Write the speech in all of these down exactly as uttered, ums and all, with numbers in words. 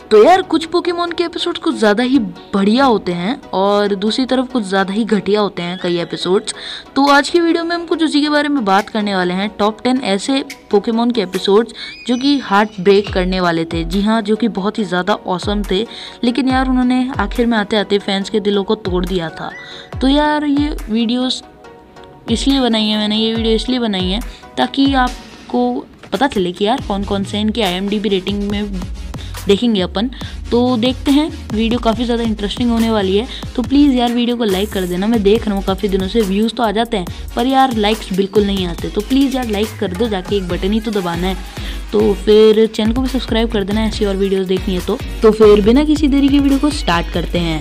तो यार कुछ पोकेमॉन के एपिसोड्स कुछ ज़्यादा ही बढ़िया होते हैं और दूसरी तरफ कुछ ज़्यादा ही घटिया होते हैं कई एपिसोड्स। तो आज की वीडियो में हम कुछ उसी के बारे में बात करने वाले हैं, टॉप टेन ऐसे पोकेमॉन के एपिसोड्स जो कि हार्ट ब्रेक करने वाले थे। जी हाँ, जो कि बहुत ही ज़्यादा ऑसम थे, लेकिन यार उन्होंने आखिर में आते आते फैंस के दिलों को तोड़ दिया था। तो यार ये वीडियोस इसलिए बनाई है मैंने ये वीडियो इसलिए बनाई है ताकि आपको पता चले कि यार कौन कौन से इनके IMDb rating में देखेंगे अपन। तो देखते हैं, वीडियो काफ़ी ज़्यादा इंटरेस्टिंग होने वाली है। तो प्लीज़ यार वीडियो को लाइक कर देना। मैं देख रहा हूँ काफ़ी दिनों से व्यूज़ तो आ जाते हैं पर यार लाइक्स बिल्कुल नहीं आते, तो प्लीज़ यार लाइक कर दो, जाके एक बटन ही तो दबाना है। तो फिर चैनल को भी सब्सक्राइब कर देना ऐसी और वीडियोज़ देखनी है तो तो फिर बिना किसी देरी की वीडियो को स्टार्ट करते हैं।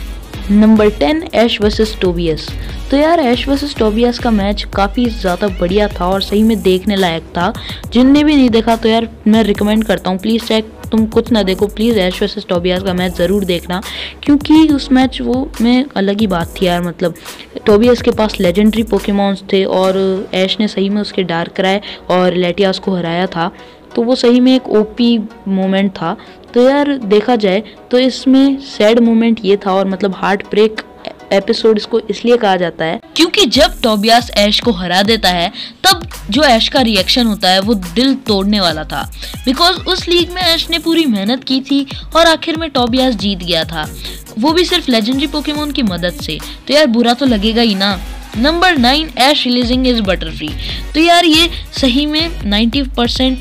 Number ten, Ash versus Tobias. तो यार ऐश वर्सेस टोबियस का मैच काफ़ी ज़्यादा बढ़िया था और सही में देखने लायक था। जिनने भी नहीं देखा तो यार मैं रिकमेंड करता हूँ, प्लीज़ चाहे तुम कुछ ना देखो, प्लीज़ ऐश वर्सेस टोबियस का मैच ज़रूर देखना, क्योंकि उस मैच वो में अलग ही बात थी यार। मतलब टोबियस के पास लेजेंडरी पोकेमॉन्स थे और ऐश ने सही में उसके डार्कराय और लेटियास को हराया था, तो वो सही में एक ओपी मोमेंट था। तो यार देखा जाए तो इसमें सैड मोमेंट ये था, और मतलब हार्ट ब्रेक एपिसोड इसको इसलिए कहा जाता है क्योंकि जब टोबियस ऐश को हरा देता है तब जो ऐश का रिएक्शन होता है वो दिल तोड़ने वाला था, बिकॉज उस लीग में ऐश ने पूरी मेहनत की थी और आखिर में टोबियस जीत गया था, वो भी सिर्फ लेजेंडरी पोकेमॉन की मदद से। तो यार बुरा तो लगेगा ही ना। Number nine, Ash releasing is Butterfree. तो यार ये सही में नाइन्टी परसेंट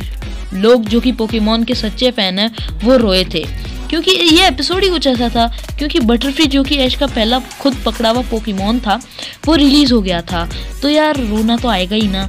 ऑफ लोग जो कि पोकेमॉन के सच्चे फैन हैं वो रोए थे, क्योंकि ये एपिसोड ही कुछ ऐसा था। क्योंकि बटरफ्री जो कि ऐश का पहला खुद पकड़ा हुआ पोकेमॉन था वो रिलीज़ हो गया था, तो यार रोना तो आएगा ही ना।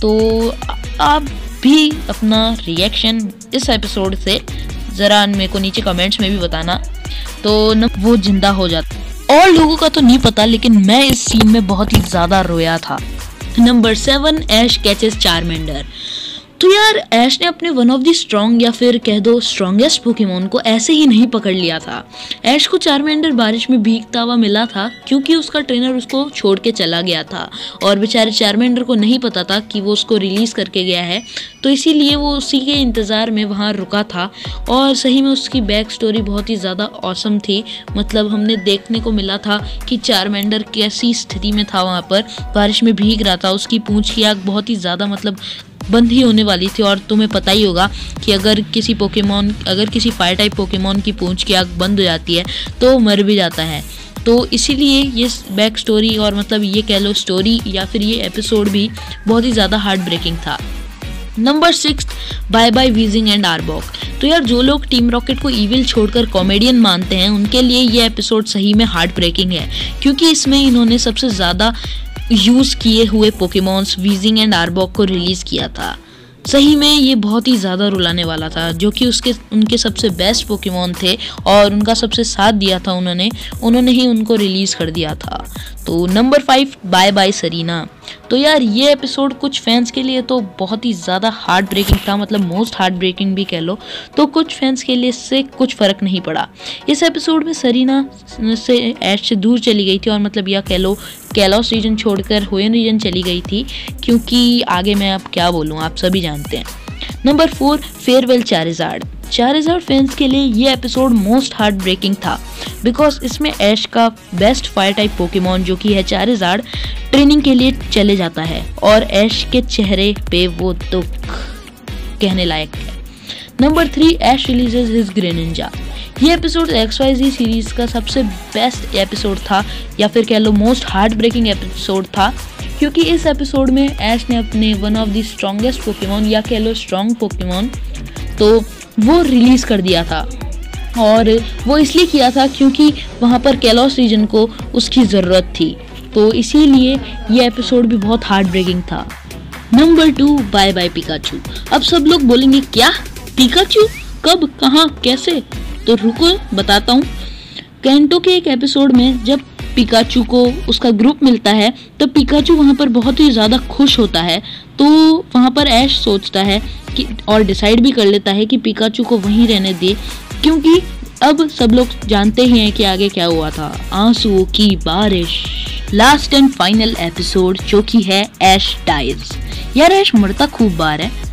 तो आप भी अपना रिएक्शन इस एपिसोड से ज़रा मेरे को नीचे कमेंट्स में भी बताना, तो न वो जिंदा हो जाता। और लोगों का तो नहीं पता, लेकिन मैं इस सीन में बहुत ही ज़्यादा रोया था। Number seven, Ash catches Charmander. तो यार ऐश ने अपने वन ऑफ द स्ट्रॉन्ग या फिर कह दो स्ट्रॉन्गेस्ट पोकेमॉन को ऐसे ही नहीं पकड़ लिया था। ऐश को चारमेंडर बारिश में भीगता हुआ मिला था क्योंकि उसका ट्रेनर उसको छोड़ के चला गया था और बेचारे चारमेंडर को नहीं पता था कि वो उसको रिलीज़ करके गया है, तो इसीलिए वो उसी के इंतज़ार में वहाँ रुका था। और सही में उसकी बैक स्टोरी बहुत ही ज़्यादा ऑसम थी। मतलब हमने देखने को मिला था कि चारमेंडर कैसी स्थिति में था, वहाँ पर बारिश में भीग रहा था, उसकी पूंछ की आग बहुत ही ज़्यादा मतलब बंद ही होने वाली थी। और तुम्हें पता ही होगा कि अगर किसी पोकेमॉन अगर किसी फायर टाइप पोकेमॉन की पूंछ की आग बंद हो जाती है तो मर भी जाता है। तो इसीलिए ये बैक स्टोरी और मतलब ये कह लो स्टोरी या फिर ये एपिसोड भी बहुत ही ज़्यादा हार्ट ब्रेकिंग था। Number six, bye bye Weezing and Arbok. तो यार जो लोग टीम रॉकेट को इविल छोड़कर कॉमेडियन मानते हैं उनके लिए ये एपिसोड सही में हार्ट ब्रेकिंग है, क्योंकि इसमें इन्होंने सबसे ज़्यादा यूज़ किए हुए पोकेमॉन्स वीजिंग एंड आर्बॉक को रिलीज़ किया था। सही में ये बहुत ही ज़्यादा रुलाने वाला था, जो कि उसके उनके सबसे बेस्ट पोकेमॉन थे और उनका सबसे साथ दिया था उन्होंने उन्होंने ही उनको रिलीज़ कर दिया था। तो number five, bye bye Serena. तो यार ये एपिसोड कुछ फैंस के लिए तो बहुत ही ज़्यादा हार्ट ब्रेकिंग था, मतलब मोस्ट हार्ट ब्रेकिंग भी कह लो, तो कुछ फैंस के लिए इससे कुछ फ़र्क नहीं पड़ा। इस एपिसोड में सरीना से ऐश से दूर चली गई थी और मतलब यह कह लो कैलॉस रीजन छोड़कर होयन रीजन चली गई थी, क्योंकि आगे मैं अब क्या बोलूँ आप सभी जानते हैं। Number four, farewell Charizard. Charizard fans के लिए ये एपिसोड मोस्ट हार्ट ब्रेकिंग था, बिकॉज इसमें ऐश का बेस्ट फायर टाइप पोकेमॉन जो कि है चारिज़ार्ड ट्रेनिंग के लिए चले जाता है और ऐश के चेहरे पे वो दुख कहने लायक है। Number three, Ash releases his Greninja. ये episode X Y Z series का सबसे बेस्ट एपिसोड था या फिर कह लो मोस्ट हार्ट ब्रेकिंग एपिसोड था, क्योंकि इस एपिसोड में ऐश ने अपने one of the strongest Pokemon या कह लो स्ट्रॉन्ग पोकेमॉन तो वो रिलीज़ कर दिया था। और वो इसलिए किया था क्योंकि वहाँ पर कैलॉस रीजन को उसकी ज़रूरत थी, तो इसीलिए ये एपिसोड भी बहुत हार्ट ब्रेकिंग था। Number two, bye bye Pikachu. अब सब लोग बोलेंगे क्या पिकाचू, कब, कहाँ, कैसे? तो रुको बताता हूँ। कैंटो के एक एपिसोड में जब पिकाचू को उसका ग्रुप मिलता है तो पिकाचू वहाँ पर बहुत ही ज़्यादा खुश होता है, तो वहाँ पर ऐश सोचता है कि और डिसाइड भी कर लेता है कि पिकाचू को वहीं रहने दे, क्योंकि अब सब लोग जानते ही हैं कि आगे क्या हुआ था, आंसुओं की बारिश। लास्ट एंड फाइनल एपिसोड जो कि है ऐश डाइज। यार ऐश मरता खूब बार है,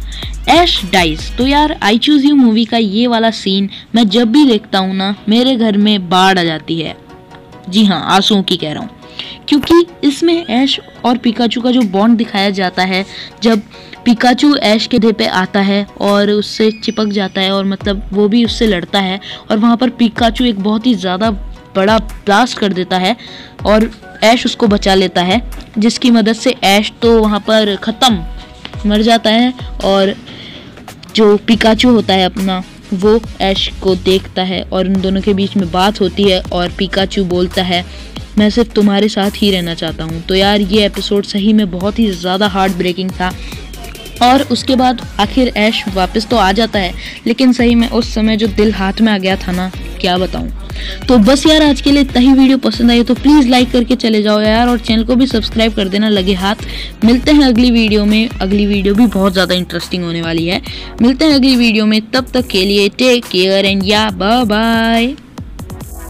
ऐश डाइज। तो यार आई चूज यू मूवी का ये वाला सीन मैं जब भी देखता हूँ ना मेरे घर में बाढ़ आ जाती है। जी हाँ, आंसुओं की कह रहा हूँ, क्योंकि इसमें ऐश और पिकाचू का जो बॉन्ड दिखाया जाता है, जब पिकाचू ऐश के कंधे पे आता है और उससे चिपक जाता है और मतलब वो भी उससे लड़ता है और वहाँ पर पिकाचू एक बहुत ही ज़्यादा बड़ा ब्लास्ट कर देता है और ऐश उसको बचा लेता है, जिसकी मदद से ऐश तो वहाँ पर ख़त्म मर जाता है और जो पिकाचू होता है अपना वो ऐश को देखता है और उन दोनों के बीच में बात होती है और पिकाचू बोलता है मैं सिर्फ तुम्हारे साथ ही रहना चाहता हूँ। तो यार ये एपिसोड सही में बहुत ही ज़्यादा हार्ट ब्रेकिंग था और उसके बाद आखिर ऐश वापस तो आ जाता है, लेकिन सही में उस समय जो दिल हाथ में आ गया था ना, क्या बताऊँ। तो बस यार आज के लिए इतना ही। वीडियो पसंद आई तो प्लीज़ लाइक करके चले जाओ यार और चैनल को भी सब्सक्राइब कर देना लगे हाथ। मिलते हैं अगली वीडियो में। अगली वीडियो भी बहुत ज़्यादा इंटरेस्टिंग होने वाली है। मिलते हैं अगली वीडियो में, तब तक के लिए टेक केयर एंड या बाय बाय।